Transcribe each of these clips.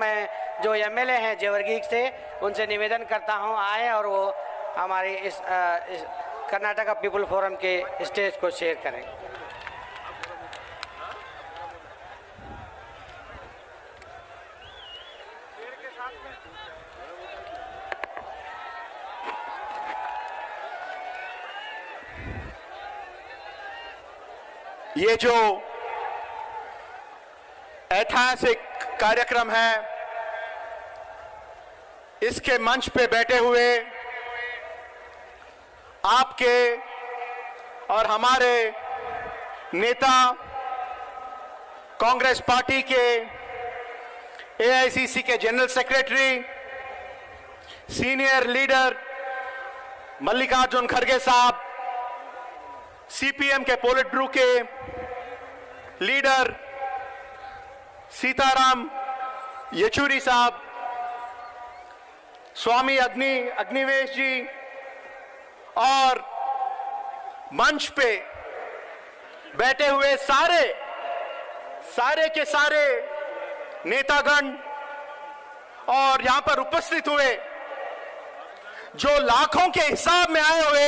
मैं जो एमएलए हैं जेवरगी से, उनसे निवेदन करता हूं आए और वो हमारे इस कर्नाटका पीपल फोरम के स्टेज को शेयर करें। ये जो ऐतिहासिक कार्यक्रम है, इसके मंच पे बैठे हुए आपके और हमारे नेता, कांग्रेस पार्टी के एआईसीसी के general secretary, senior leader Mallikarjun खड़गे साहब, सीपीएम के पोलिट ब्यूरो के लीडर सीताराम येचुरी साहब, स्वामी अग्निवेश जी, और मंच पे बैठे हुए सारे के सारे नेतागण, और यहां पर उपस्थित हुए जो लाखों के हिसाब में आए हुए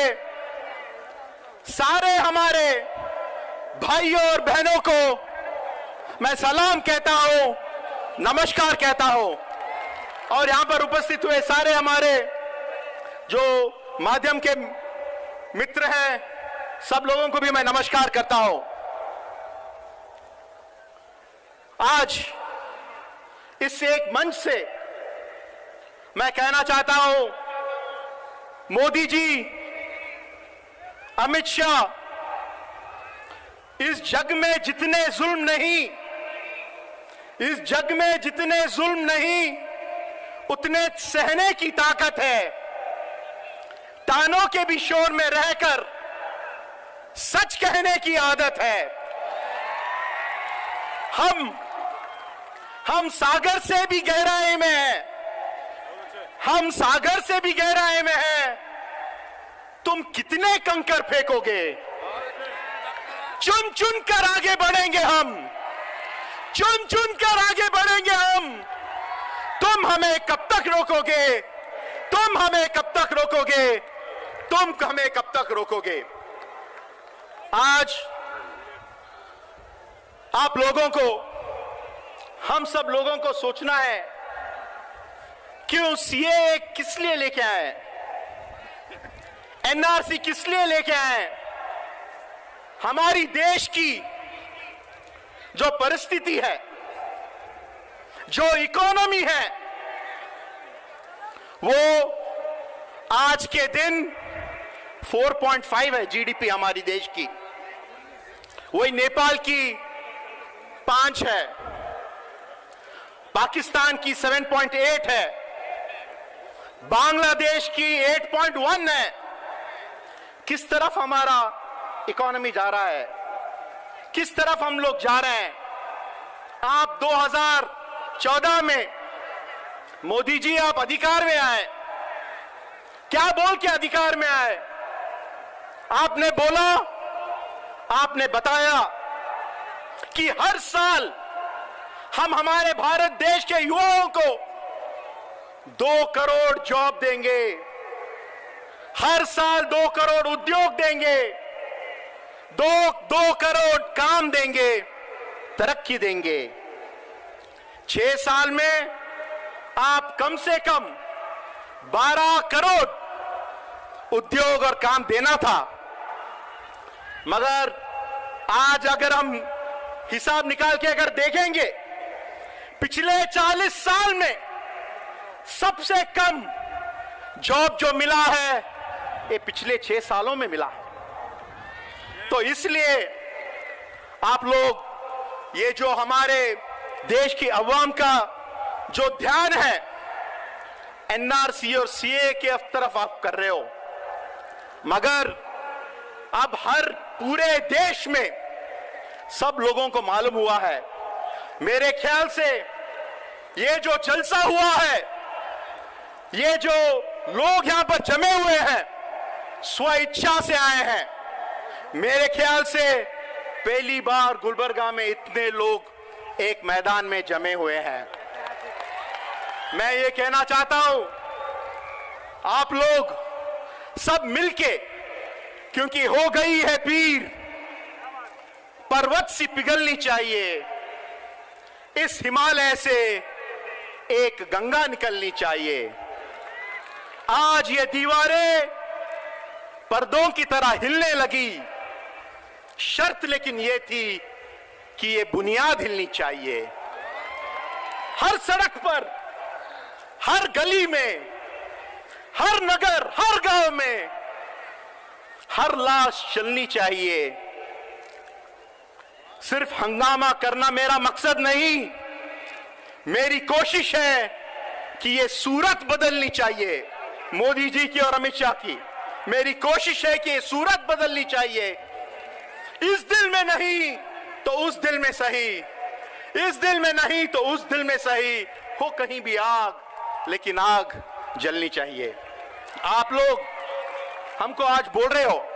सारे हमारे भाइयों और बहनों को मैं सलाम कहता हूं, नमस्कार कहता हूं। और यहां पर उपस्थित हुए सारे हमारे जो माध्यम के मित्र हैं, सब लोगों को भी मैं नमस्कार करता हूं। आज इस एक मंच से मैं कहना चाहता हूं, मोदी जी, अमित शाह, इस जग में जितने जुल्म नहीं उतने सहने की ताकत है। तानों के भी शोर में रहकर सच कहने की आदत है। हम सागर से भी गहराई में हैं, तुम कितने कंकर फेंकोगे? चुन चुन कर आगे बढ़ेंगे हम, तुम हमें कब तक रोकोगे? आज आप लोगों को, हम सब लोगों को सोचना है, क्यों सीएए किस लिए लेके आए, एनआरसी किस लिए लेके आए? हमारी देश की जो परिस्थिति है, जो इकोनॉमी है, वो आज के दिन 4.5 है जीडीपी हमारी देश की, वही नेपाल की 5 है, पाकिस्तान की 7.8 है, बांग्लादेश की 8.1 है। किस तरफ हमारा इकोनॉमी जा रहा है, किस तरफ हम लोग जा रहे हैं? आप 2014 में मोदी जी आप अधिकार में आए, क्या बोल के अधिकार में आए? आपने बोला, आपने बताया कि हर साल हम हमारे भारत देश के युवाओं को 2 करोड़ जॉब देंगे, हर साल 2 करोड़ उद्योग देंगे, 2 करोड़ काम देंगे, तरक्की देंगे। 6 साल में आप कम से कम 12 करोड़ उद्योग और काम देना था। मगर आज अगर हम हिसाब निकाल के अगर देखेंगे, पिछले 40 साल में सबसे कम जॉब जो मिला है, ये पिछले 6 सालों में मिला है। तो इसलिए आप लोग, ये जो हमारे देश की अवाम का जो ध्यान है एनआरसी और सीए के तरफ आप कर रहे हो, मगर अब हर पूरे देश में सब लोगों को मालूम हुआ है। मेरे ख्याल से ये जो जलसा हुआ है, ये जो लोग यहां पर जमे हुए हैं, स्व इच्छा से आए हैं। मेरे ख्याल से पहली बार गुलबर्गा में इतने लोग एक मैदान में जमे हुए हैं। मैं ये कहना चाहता हूं, आप लोग सब मिलके, क्योंकि हो गई है पीर, पर्वत सी पिघलनी चाहिए, इस हिमालय से एक गंगा निकलनी चाहिए। आज ये दीवारें पर्दों की तरह हिलने लगी, शर्त लेकिन ये थी कि ये बुनियाद हिलनी चाहिए। हर सड़क पर, हर गली में, हर नगर, हर गांव में, हर लाश चलनी चाहिए। सिर्फ हंगामा करना मेरा मकसद नहीं, मेरी कोशिश है कि ये सूरत बदलनी चाहिए, मोदी जी की और अमित शाह की। मेरी कोशिश है कि ये सूरत बदलनी चाहिए। इस दिल में नहीं तो उस दिल में सही, इस दिल में नहीं तो उस दिल में सही, हो कहीं भी आग, लेकिन आग जलनी चाहिए। आप लोग हमको आज बोल रहे हो,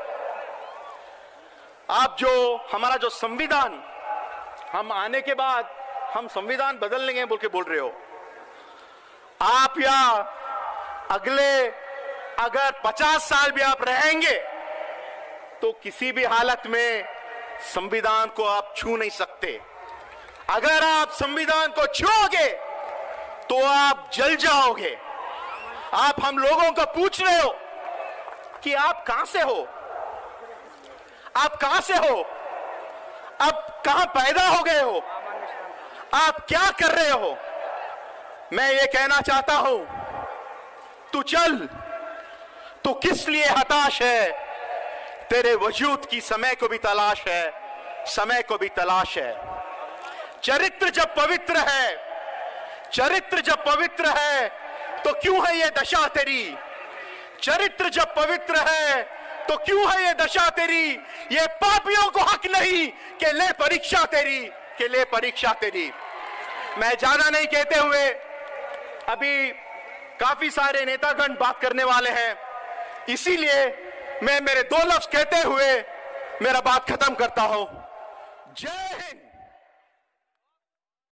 आप जो हमारा जो संविधान, हम आने के बाद हम संविधान बदल लेंगे बोल के बोल रहे हो। आप या अगले अगर 50 साल भी आप रहेंगे तो किसी भी हालत में संविधान को आप छू नहीं सकते। अगर आप संविधान को छूओगे तो आप जल जाओगे। आप हम लोगों को पूछ रहे हो कि आप कहां से हो, आप कहां से हो, आप कहां पैदा हो गए हो, आप क्या कर रहे हो। मैं ये कहना चाहता हूं, तू चल, तू किस लिए हताश है, तेरे वजूद की समय को भी तलाश है, समय को भी तलाश है। चरित्र जब पवित्र है, चरित्र जब पवित्र है तो क्यों है ये दशा तेरी, चरित्र जब पवित्र है तो क्यों है ये दशा तेरी। ये पापियों को हक नहीं कि ले परीक्षा तेरी, कि ले परीक्षा तेरी। मैं ज्यादा नहीं कहते हुए, अभी काफी सारे नेतागण बात करने वाले हैं, इसीलिए मैं मेरे 2 लफ्ज कहते हुए मेरा बात खत्म करता हूं। जय हिंद।